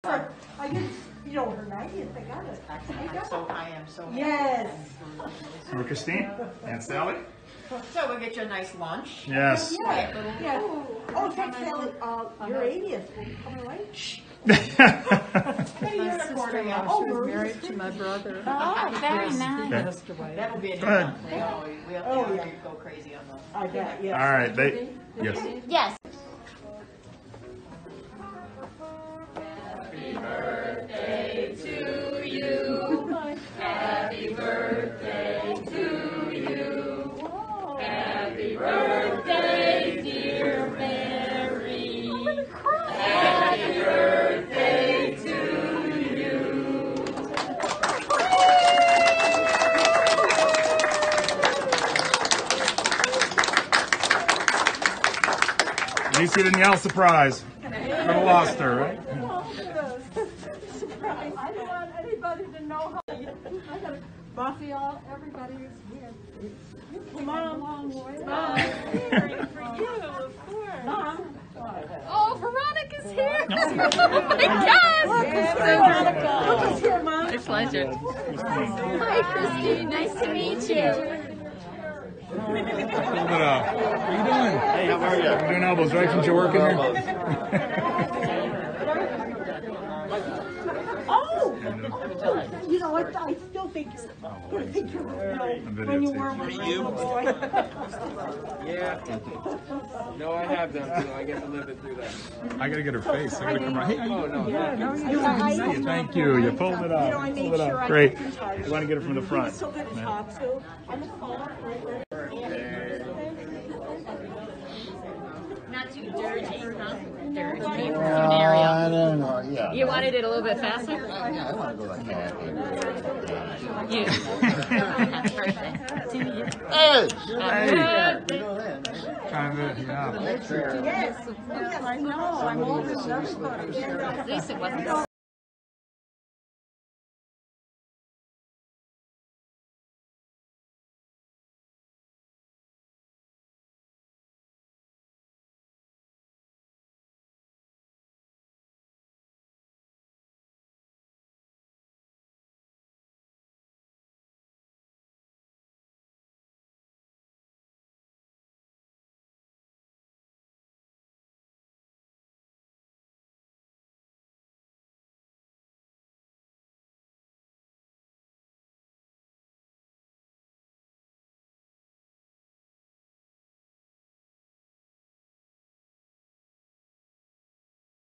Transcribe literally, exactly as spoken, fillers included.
I did, you know, her ninetieth, I got it. I am so, I am so happy. Yes. So Christine, Aunt Sally. So we'll get you a nice lunch. Yes. Yeah. Yeah. Oh, thanks, Sally. Uh, your eightieth. Will you come away? Shh. My sister-in-law, Oh, she was we're married just- to my brother. Oh, very He nice. passed away. That'll be a Go ahead. different. We'll, we'll, Oh, we'll yeah. go crazy on those. I bet, yes. All right. They. Yes. Yes. At least you didn't yell surprise. Could have lost her, right? Surprise. I don't want anybody to know how you, I gotta, Buffy, all, everybody is here. You came a long way. Oh, cheering for you, of course. Mom. Oh, Veronica's here. Oh my gosh. Veronica. Look who's here, Mom. My pleasure. Hi, Christine. Nice to meet you. Hold it up. What are you doing? Hey, how are you? I'm doing elbows, right? Since you're working here. Oh! You know what? I still think you're, I think you're, you know, when you were with my little boy. Yeah. No, I have them too. I get to live it through that. I gotta get her face. I gotta come right. Hey, Oh, no. I- thank you. You pulled it You know, I up. made Pulled it sure up. I Great. kept in touch. You want to get it from the front? So good to talk to. On the phone. Not too dirty, huh? Dirty. I don't know, yeah. You wanted it a little bit faster? Yeah, I want to go like that. You. Happy birthday to you. Hey! Happy You know that, Kind of, yeah. Yes, yes, I know. I'm older than everybody. At least it wasn't